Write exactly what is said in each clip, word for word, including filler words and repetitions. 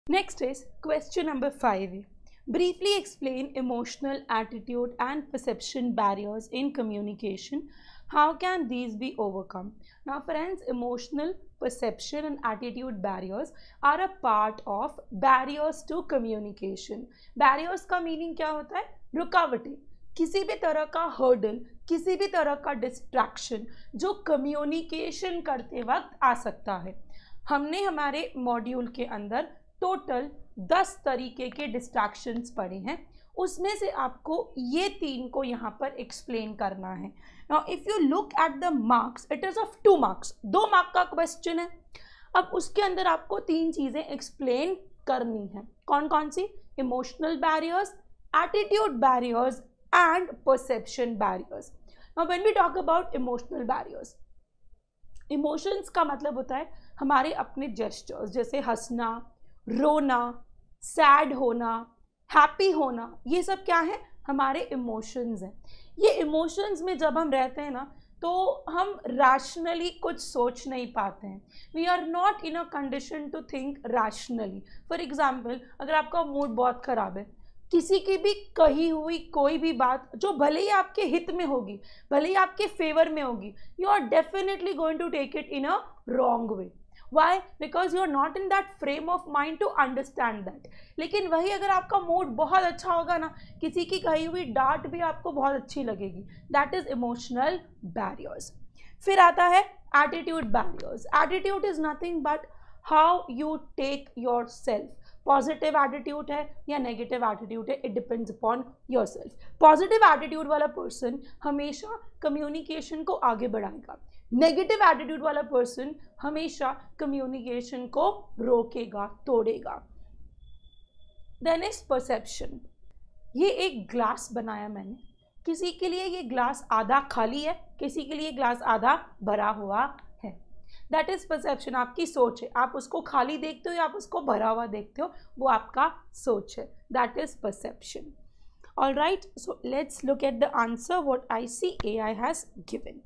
Next is question number five. Briefly explain emotional, attitude and perception barriers in communication. How can these be overcome? Now friends, emotional, perception and attitude barriers are a part of barriers to communication. Barriers का meaning क्या होता है? रुकावटें, किसी भी तरह का hurdle, किसी भी तरह का डिस्ट्रैक्शन जो कम्युनिकेशन करते वक्त आ सकता है. हमने हमारे मॉड्यूल के अंदर टोटल दस तरीके के डिस्ट्रैक्शंस पढ़े हैं, उसमें से आपको ये तीन को यहाँ पर एक्सप्लेन करना है. Now if you look at the marks, it is of two marks, दो मार्क का क्वेश्चन है. अब उसके अंदर आपको तीन चीजें एक्सप्लेन करनी है. कौन कौन सी? Emotional barriers, attitude barriers and perception barriers. Now when we talk about emotional barriers, emotions का मतलब होता है हमारे अपने जेस्चर्स, जैसे हंसना, रोना, सैड होना, हैप्पी होना, ये सब क्या है? हमारे इमोशंस हैं. ये इमोशंस में जब हम रहते हैं ना, तो हम रैशनली कुछ सोच नहीं पाते हैं. We are not in a condition to think rationally. For example, अगर आपका मूड बहुत ख़राब है, किसी की भी कही हुई कोई भी बात जो भले ही आपके हित में होगी, भले ही आपके फेवर में होगी, you are definitely going to take it in a wrong way. Why? Because you are not in that frame of mind to understand that. लेकिन वही अगर आपका मूड बहुत अच्छा होगा ना, किसी की कही हुई डांट भी आपको बहुत अच्छी लगेगी. That is emotional barriers. फिर आता है attitude barriers. Attitude is nothing but how you take yourself. Positive attitude है या नेगेटिव एटीट्यूड है, it depends upon yourself. Positive attitude वाला पर्सन हमेशा कम्युनिकेशन को आगे बढ़ाएगा. नेगेटिव एटीट्यूड वाला पर्सन हमेशा कम्युनिकेशन को रोकेगा, तोड़ेगा. Then is perception. ये एक ग्लास बनाया मैंने, किसी के लिए ये ग्लास आधा खाली है, किसी के लिए ग्लास आधा भरा हुआ है. That is perception. आपकी सोच है, आप उसको खाली देखते हो या आप उसको भरा हुआ देखते हो, वो आपका सोच है. That is perception. All right, so let's look at the answer what I C A I has given.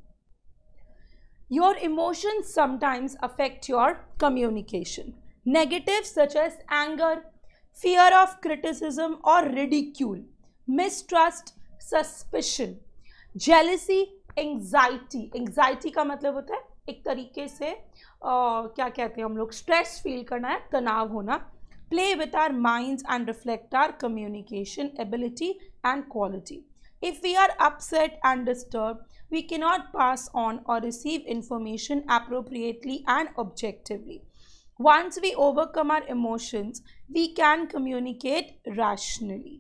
Your emotions sometimes affect your communication. Negatives such as anger, fear of criticism or ridicule, mistrust, suspicion, jealousy, anxiety. Anxiety का मतलब होता है एक तरीके से uh, क्या कहते हैं हम लोग, स्ट्रेस फील करना है, तनाव होना. Play with our minds and reflect our communication ability and quality. If we are upset and disturbed, we cannot pass on or receive information appropriately and objectively. Once we overcome our emotions, we can communicate rationally.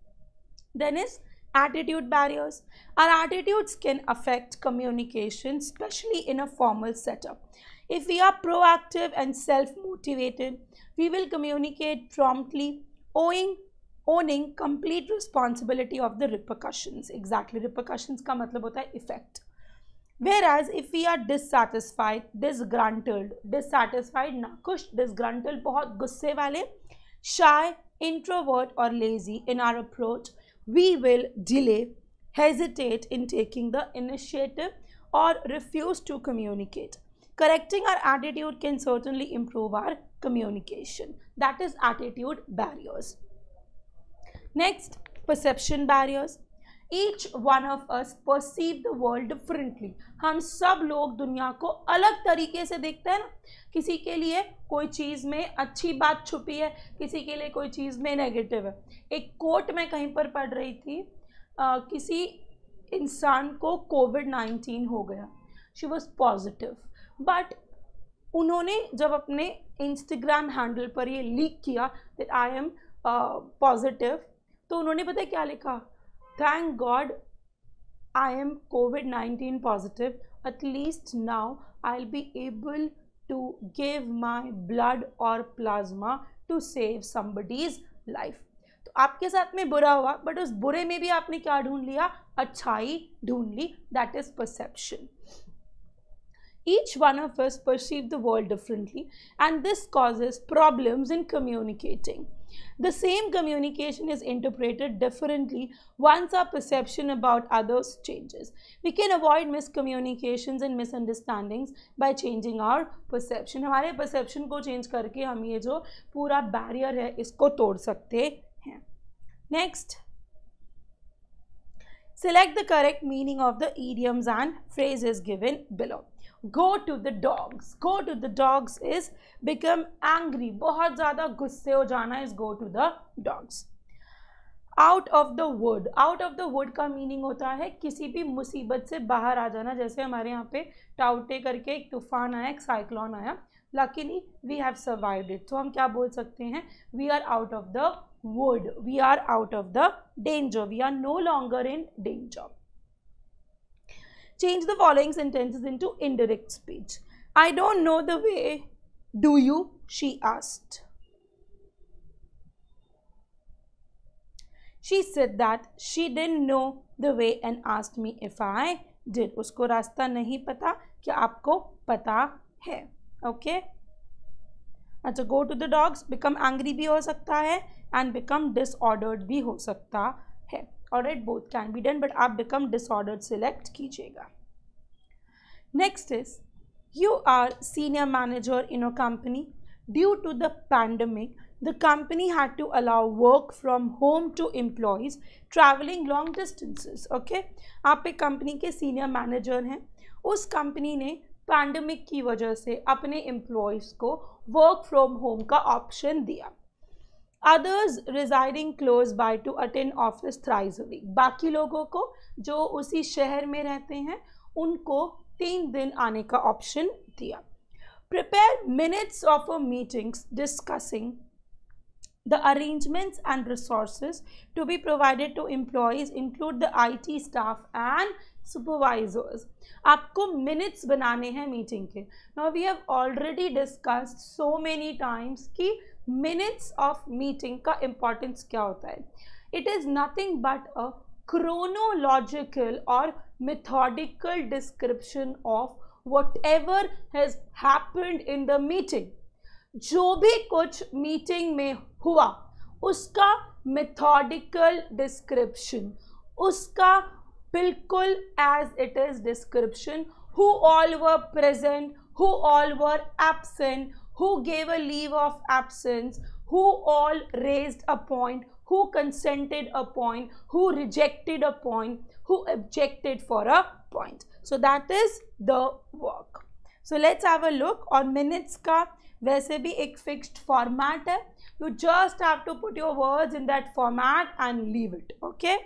Then is attitude barriers. Our attitudes can affect communication, especially in a formal setup. If we are proactive and self-motivated, we will communicate promptly, owing owning complete responsibility of the repercussions. Exactly, repercussions का मतलब होता है effect. Whereas if we are dissatisfied, disgruntled, dissatisfied नाखुश, disgruntled बहुत गुस्से वाले, shy, introvert or lazy in our approach, we will delay, hesitate in taking the initiative or refuse to communicate. Correcting our attitude can certainly improve our communication. That is attitude barriers. Next, perception barriers. Each one of us perceive the world differently. हम सब लोग दुनिया को अलग तरीके से देखते हैं ना. किसी के लिए कोई चीज़ में अच्छी बात छुपी है, किसी के लिए कोई चीज़ में नेगेटिव है. एक कोट मैं कहीं पर पढ़ रही थी, आ, किसी इंसान को कोविड नाइन्टीन हो गया, शी वॉज पॉजिटिव, बट उन्होंने जब अपने इंस्टाग्राम हैंडल पर ये लीक किया दैट आई एम पॉजिटिव, तो उन्होंने पता है क्या लिखा? Thank God I am COVID nineteen positive, at least now I will be able to give my blood और plasma to save somebody's life. तो आपके साथ में बुरा हुआ, बट उस बुरे में भी आपने क्या ढूंढ लिया? अच्छाई ढूंढ ली. That is perception. Each one of us perceive the world differently, and this causes problems in communicating. The same communication is interpreted differently once our perception about others changes. We can avoid miscommunications and misunderstandings by changing our perception. हमारे perception को change करके हम ये जो पूरा barrier है इसको तोड़ सकते हैं. Next, select the correct meaning of the idioms and phrases given below. Go to the dogs. Go to the dogs is become angry. बहुत ज़्यादा गुस्से हो जाना is go to the dogs. Out of the wood. Out of the wood का meaning होता है किसी भी मुसीबत से बाहर आ जाना. जैसे हमारे यहाँ पे टाउटे करके एक तूफान आया, एक साइक्लोन आया. Luckily we have survived it. तो हम क्या बोल सकते हैं? We are out of the wood. We are out of the danger. We are no longer in danger. Change the following sentences into indirect speech. I don't know the way. Do you? She asked. She said that she didn't know the way and asked me if I did. उसको रास्ता नहीं पता, क्या आपको पता है? Okay? अच्छा, go to the dogs, become angry भी हो सकता है and become disordered भी हो सकता है. Alright, both can be done, but आप become disordered select कीजिएगा. Next is, you are senior manager in a company. Due to the pandemic, the company had to allow work from home to employees traveling long distances. Okay, आप एक company के senior manager हैं. उस company ने pandemic की वजह से अपने employees को work from home का option दिया. Others residing close by to attend office thrice a week. बाकी लोगों को जो उसी शहर में रहते हैं उनको तीन दिन आने का ऑप्शन दिया. Prepare minutes of a meetings discussing the arrangements and resources to be provided to employees include the I T staff and supervisors. आपको minutes बनाने हैं meeting के. Now we have already discussed so many times कि minutes of meeting का importance क्या होता है. It is nothing but a chronological or methodical description of whatever has happened in the meeting. जो भी कुछ meeting में हुआ उसका methodical description, उसका बिल्कुल as it is description, who all were present, who all were absent, who gave a leave of absence, who all raised a point, who consented a point, who rejected a point, who objected for a point. So that is the work. So let's have a look. और minutes का वैसे भी एक fixed format है. You just have to put your words in that format and leave it. Okay.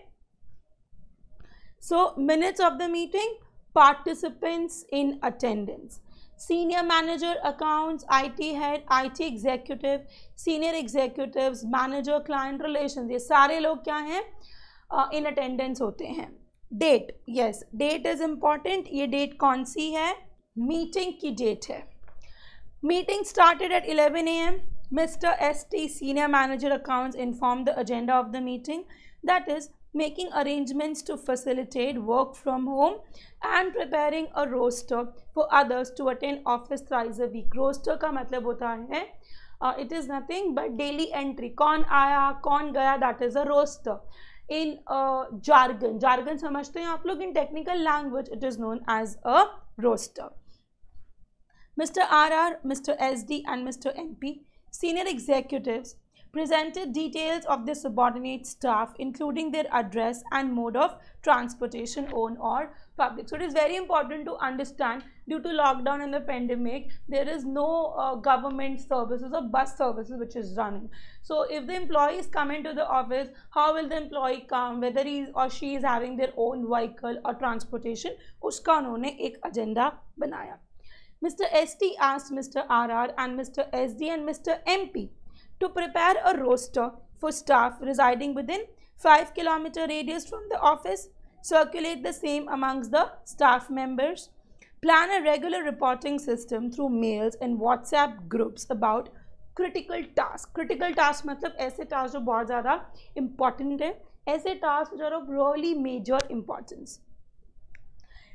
So minutes of the meeting, participants in attendance. Senior manager accounts, I T head, I T executive, senior executives, manager client relations, ये सारे लोग क्या हैं? uh, in attendance होते हैं. Date, yes, date is important. ये date कौन सी है? Meeting की date है. Meeting started at eleven A M Mister S T, senior manager accounts, informed the agenda of the meeting. That is, making arrangements to facilitate work from home and preparing a roster for others to attend office thrice a week. Roster का मतलब होता है uh, it is nothing but daily entry. कौन आया, कौन गया, that is a roster. In uh, jargon, jargon समझते हैं आप लोग. In technical language, it is known as a roster. Mister R R, Mister S D and Mister M P, senior executives, presented details of their subordinate staff, including their address and mode of transportation, own or public. So it is very important to understand, due to lockdown and the pandemic, there is no uh, government services or bus services which is running. So if the employees come into the office, how will the employee come, whether he or she is having their own vehicle or transportation, uska unhone ek agenda banaya. Mister S T asked Mister R R and Mister S D and Mister M P to prepare a roster for staff residing within five kilometer radius from the office, circulate the same amongst the staff members, plan a regular reporting system through mails and WhatsApp groups about critical tasks. Critical tasks मतलब ऐसे tasks जो बहुत ज़्यादा important है, ऐसे tasks which are of really major importance.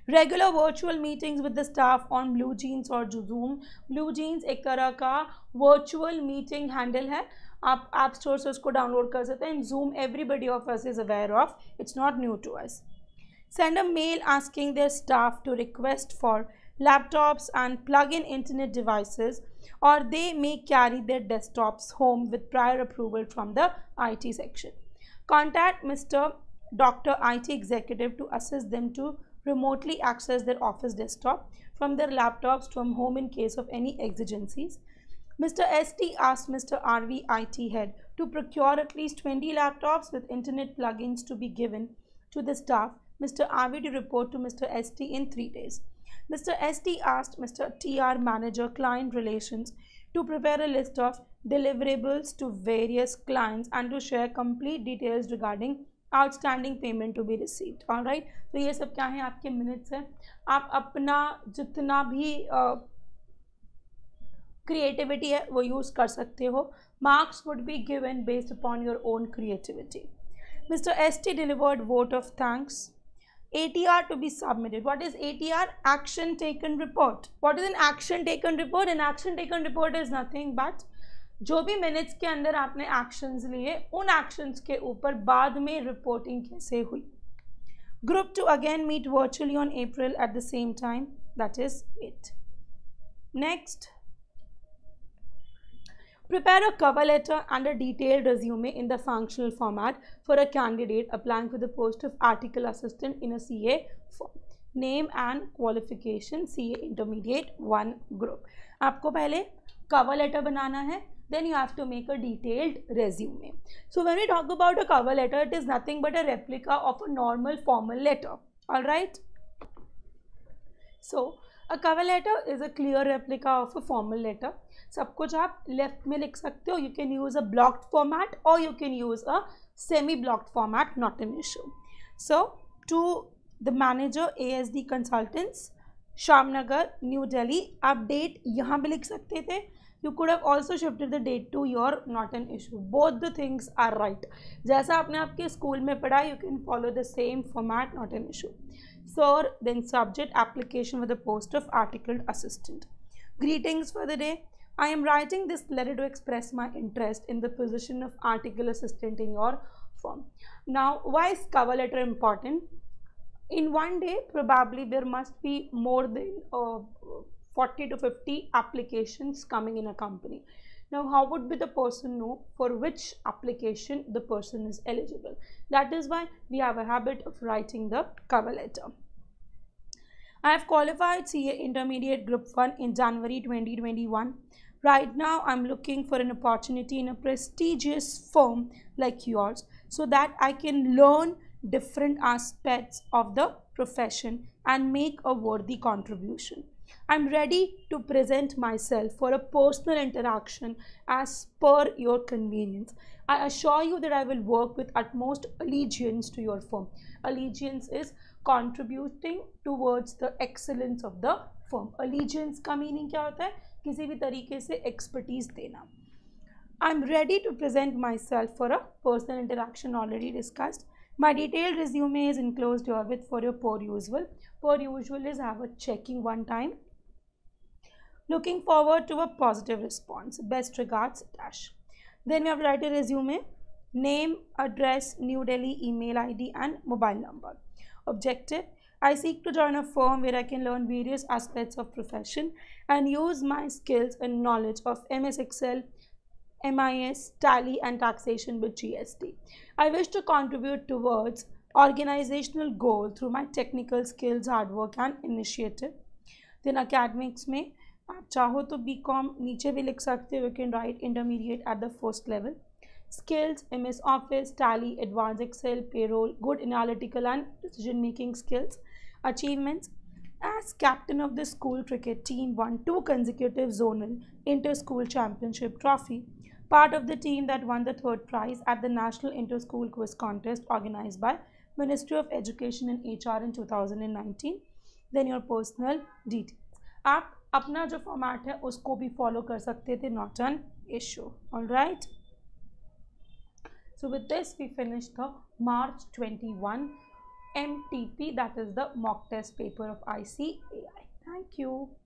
Regular virtual meetings with the staff on Blue Jeans और Zoom. Blue Jeans एक तरह का वर्चुअल मीटिंग हैंडल है, आप ऐप स्टोर से उसको डाउनलोड कर सकते हैं. Zoom everybody of us is aware of, it's not new to us. Send a mail asking their staff to request for laptops and plug-in internet devices, or they may carry their desktops home with prior approval from the I T section. Contact Mister Doctor I T Executive to assist them to remotely access their office desktop from their laptops from home in case of any exigencies. Mister S T asked Mister R V I T Head to procure at least twenty laptops with internet plugins to be given to the staff. Mister R V to report to Mister S T in three days. Mister S T asked Mister T R Manager Client Relations to prepare a list of deliverables to various clients and to share complete details regarding outstanding payment to be received. All right. तो ये सब क्या है, आपके minutes है. आप अपना जितना भी क्रिएटिविटी uh, है वो यूज़ कर सकते हो. Marks would be given based upon your own creativity. Mister S T delivered vote of thanks. A T R to be submitted. What is A T R? Action taken report. What is an action taken report? An action taken report is nothing but जो भी minutes के अंदर आपने actions लिए, उन actions के ऊपर बाद में रिपोर्टिंग कैसे हुई. Group to again meet virtually on April at the same time. That is it. Next. Prepare a cover letter and a detailed resume in the functional format for a candidate applying for the post of article assistant in a C A firm. Name and qualification C A intermediate one group. आपको पहले cover letter बनाना है, then you have to make a detailed resume. So when we talk about a cover letter, it is nothing but a replica of a normal formal letter. All right. So a cover letter is a clear replica of a formal letter. सब कुछ आप left में लिख सकते हो. You can use a blocked format और you can use a semi blocked format, not an issue. So to the manager A S D consultants, Shamnagar, new Delhi. आप date यहाँ भी लिख सकते थे. You could have also shifted the date to your, not an issue. Both the things are right. जैसा आपने आपके school में पढ़ा, you can follow the same format, not an issue. Sir, then subject application with the post of articled assistant. Greetings for the day. I am writing this letter to express my interest in the position of article assistant in your firm. Now, why is cover letter important? In one day, probably there must be more than uh, forty to fifty applications coming in a company. Now, how would be the person know for which application the person is eligible? That is why we have a habit of writing the cover letter. I have qualified C A Intermediate Group one in January twenty twenty-one. Right now, I'm looking for an opportunity in a prestigious firm like yours so that I can learn different aspects of the profession and make a worthy contribution. I'm ready to present myself for a personal interaction as per your convenience. I assure you that I will work with utmost allegiance to your firm. Allegiance is contributing towards the excellence of the firm. Allegiance का meaning क्या होता है? किसी भी तरीके से expertise देना. I'm ready to present myself for a personal interaction, already discussed. My detailed resume is enclosed here with for your per usual. Per usual is have a checking one time. Looking forward to a positive response. Best regards, Dash. Then we have to write a resume. Name, address, New Delhi, email I D and mobile number. Objective. I seek to join a firm where I can learn various aspects of profession and use my skills and knowledge of M S Excel, M I S, Tally and taxation with G S T. I wish to contribute towards organizational goal through my technical skills, hard work and initiative. Then academics में आप चाहो तो B Com नीचे भी लिख सकते हो. You can write intermediate at the first level. Skills, M S Office, Tally, Advanced Excel, Payroll, good analytical and decision making skills. Achievements. As captain of the school cricket team, won two consecutive zonal inter-school championship trophy. Part of the team that won the third prize at the National Inter-School Quiz Contest organized by Ministry of Education and H R in two thousand nineteen. Then your personal details. आप अपना जो format है उसको भी follow कर सकते थे, not an issue. All right. So with this we finished the March twenty-one M T P, that is the mock test paper of I C A I. Thank you.